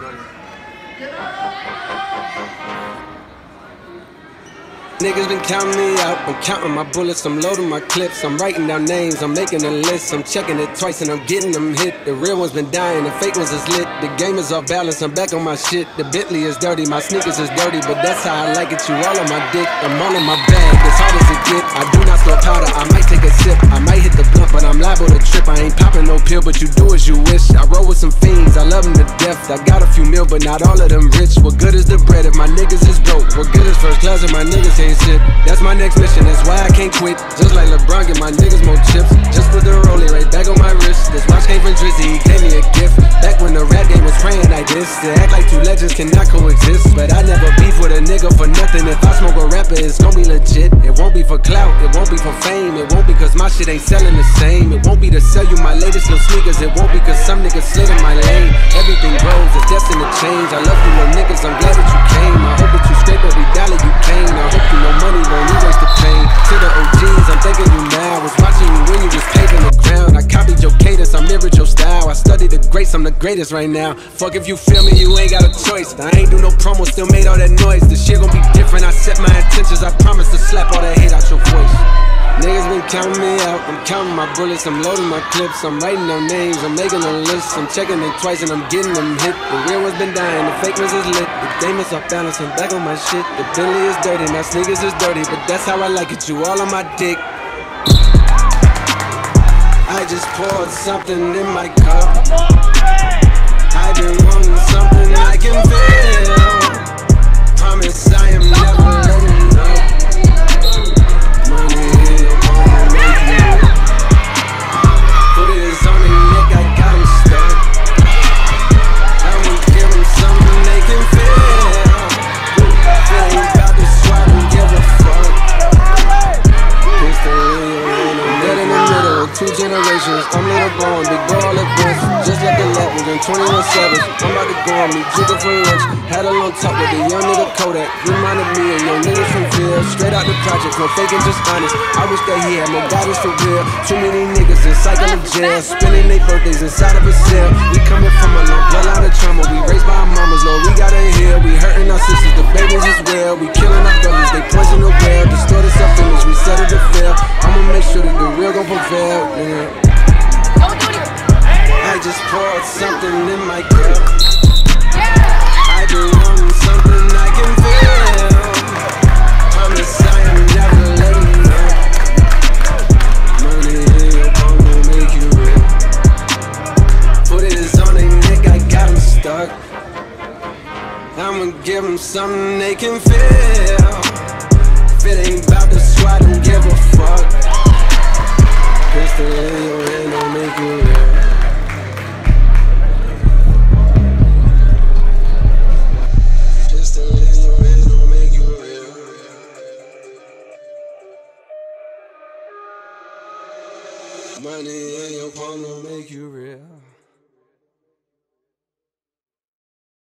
Niggas been counting me out, I'm counting my bullets, I'm loading my clips, I'm writing down names, I'm making a list, I'm checking it twice and I'm getting them hit. The real ones been dying, the fake ones is lit, the game is off balance, I'm back on my shit. The Bentley is dirty, my sneakers is dirty, but that's how I like it, you all on my dick. I'm all in my bag, as hard as it get, I do not store powder, I might take a sip, I might hit the blunt, but I'm liable to trip. I ain't popping no pill, but you do as you wish. I roll with some fiends, I love them to death, I got a few mil, but not all of them rich. What good is the bread if my niggas is broke? What good is first class if my niggas ain't shit? That's my next mission, that's why I can't quit. Just like LeBron, get my niggas more chips. Just put the rollie right back on my wrist. This watch came from Drizzy, he gave me a gift. Back when the rap game was praying like this. To act like two legends cannot coexist. But I never beef with a nigga for nothing. If I smoke a rapper, it's gon' be legit. It won't be for clout, it won't be for fame. It won't be cause my shit ain't selling the same. It won't be to sell you my latest little sneakers. It won't be cause some niggas slid in my lane. Everything grows, it's destined to change. I love you little niggas, I'm glad that you came. I hope that you scrape every dollar you came. I hope you know money won't erase the pain. To the OGs, I'm thanking you now. Was watching you when you was paving the ground. I copied your cadence, I mirrored your style. I studied the greats, I'm the greatest right now. Fuck if you feel me, you ain't got a choice. I ain't do no promo, still made all that noise. The shit gon' be different, I set my intentions. I promise to slap all that hate out your voice. Niggas been counting me out, I'm counting my bullets, I'm loading my clips, I'm writing down names, I'm making a list, I'm checking it twice and I'm getting them hit. The real ones been dying, the fake ones is lit, the game is off balance, I'm back on my shit. The Bentley is dirty, my sneakers is dirty, but that's how I like it, you all on my dick. I just poured something in my cup, I've been wanting something I can feel. Promise I am never letting up. I'm little born, big ball all at once. Just like 11 and 21 Savage. I'm about to go on me, jigger for lunch. Had a long talk with a young nigga Kodak. Reminded me of young niggas from Ville. Straight out the project, no faking, just honest. I wish that he had more guidance for real. Too many niggas in cycle of jail, spending their birthdays inside of a cell. We coming from a long bloodline of trauma. We raised by our mamas, Lord, we gotta heal. We hurting our sisters, the babies as well. We killing our brothers, they poison the well. Distorted self-image, we settle to fail. I'ma make sure that the real gon' prevail, yeah. I just poured something in my cup. I've been wanting something I can feel. Promise I am never letting up. Money in your palm will make you real. Put it on their neck, I got them stuck. I'ma give them something they can feel. If it ain't about the squad, don't give a fuck. Pistol in your hand, don't make you real. Money in your palm will make you real.